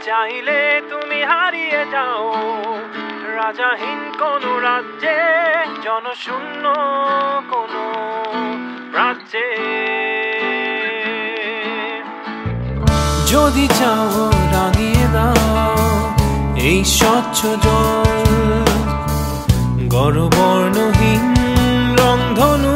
চাইলে তুমি হারিয়ে যাও রাজাহীন কোনো রাজ্যে, জনশূন্য কোনো রাজ্যে। যদি চাও রাঙিয়ে দাও এই স্বচ্ছ জল, গড়বর্ণহীন রংধনু।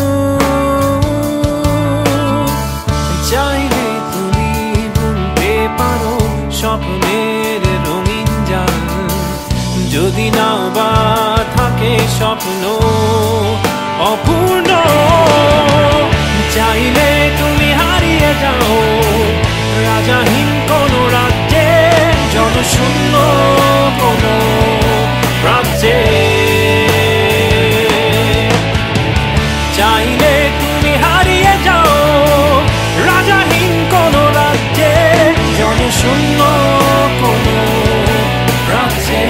চাইলে তুমি বুনতে পারো স্বপ্নের রঙিন জাল, যদি না বা থাকে স্বপ্ন অপূর্ণ। চাইলে তুমি হারিয়ে যাও রাজাহীন কোনো রাজ্যে, জনশূন্য কোনো রাজ্যে। চাইলে তুমি হারিয়ে যাও রাজাহীন কোনো রাজ্যে, জনশূন্য কোনো রাজ্যে।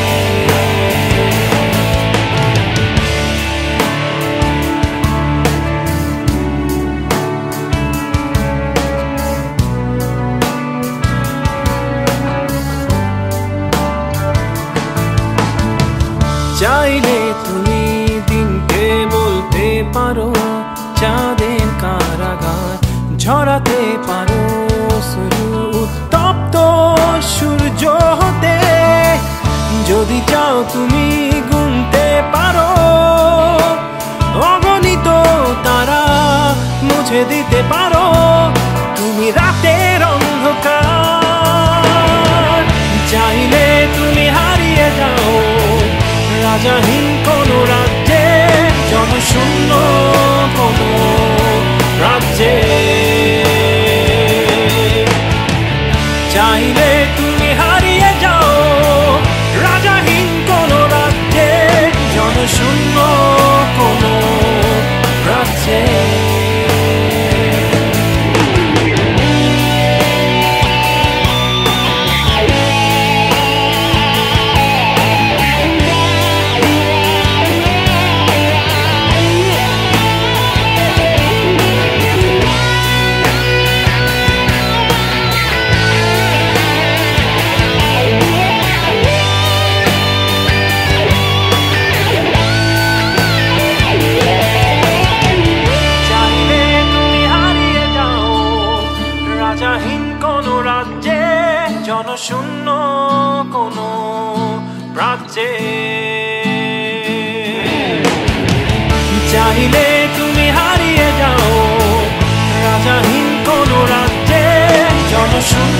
চাইলে তুমি দিনকে বলতে পারো চাঁদের কারাগার, ঝরাতে পারো শুরু উত্তপ্ত সূর্য হতে। যদি চাও তুমি গুনতে পারো অগণিত তারা, মুছে দিতে পারো তুমি রাতের অন্ধকার। চাইলে তুমি হারিয়ে যাও রাজাহীন কোনো রাজ্যে, জনশূন্য কোনো রাজ্যে। চাইলে তুমি হারিয়ে যাও রাজাহীন কোনো রাজ্যে, জনশূন্য কোনো রাজ্যে। রাজাহীন কোনো রাজ্যে, জনশূন্য কোনো রাজ্যে। চাইলে তুমি হারিয়ে যাও রাজাহীন কোনো রাজ্যে, জনশূন্য